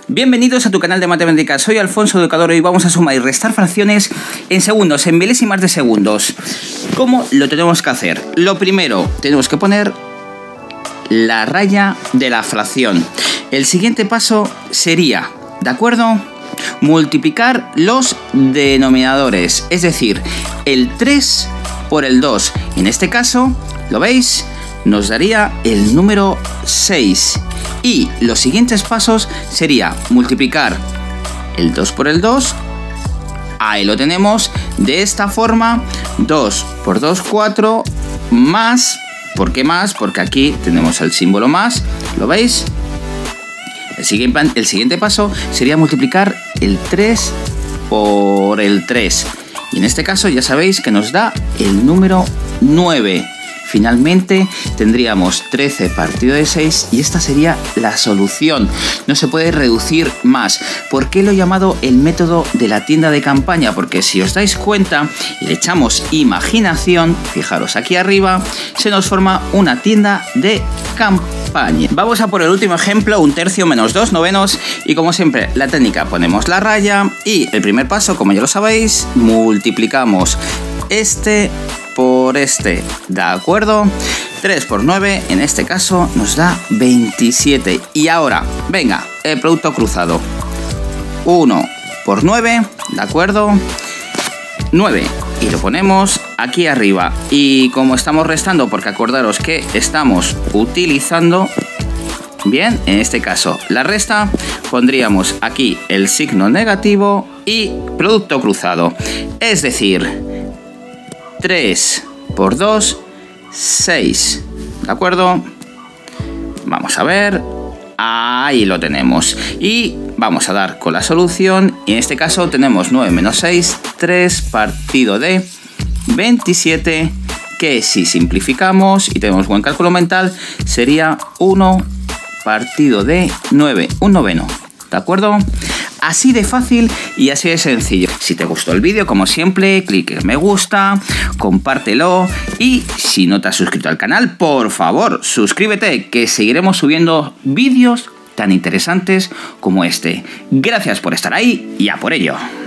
Bienvenidos a tu canal de matemáticas, soy Alfonso Educador y vamos a sumar y restar fracciones en segundos, en milésimas de segundos. ¿Cómo lo tenemos que hacer? Lo primero, tenemos que poner la raya de la fracción. El siguiente paso sería, ¿de acuerdo?, multiplicar los denominadores, es decir, el 3 por el 2. En este caso, ¿lo veis?, nos daría el número 6. Y los siguientes pasos sería multiplicar el 2 por el 2. Ahí lo tenemos. De esta forma, 2 por 2, 4, más. ¿Por qué más? Porque aquí tenemos el símbolo más. ¿Lo veis? El siguiente paso sería multiplicar el 3 por el 3. Y en este caso ya sabéis que nos da el número 9. Finalmente tendríamos 13 partido de 6 y esta sería la solución. No se puede reducir más. ¿Por qué lo he llamado el método de la tienda de campaña? Porque si os dais cuenta y le echamos imaginación, fijaros aquí arriba, se nos forma una tienda de campaña. Vamos a por el último ejemplo, 1/3 menos 2 novenos, y como siempre la técnica, ponemos la raya y el primer paso, como ya lo sabéis, multiplicamos este por este, ¿de acuerdo? 3 por 9, en este caso nos da 27. Y ahora, venga, el producto cruzado. 1 por 9, ¿de acuerdo? 9. Y lo ponemos aquí arriba. Y como estamos restando, porque acordaros que estamos utilizando, bien, en este caso la resta, pondríamos aquí el signo negativo y producto cruzado. Es decir, 3 por 2, 6. ¿De acuerdo? Vamos a ver. Ahí lo tenemos. Y vamos a dar con la solución. Y en este caso tenemos 9 menos 6, 3 partido de 27. Que si simplificamos y tenemos buen cálculo mental, sería 1 partido de 9, un noveno. ¿De acuerdo? Así de fácil y así de sencillo. Si te gustó el vídeo, como siempre, clique en me gusta, compártelo y si no te has suscrito al canal, por favor, suscríbete, que seguiremos subiendo vídeos tan interesantes como este. Gracias por estar ahí y a por ello.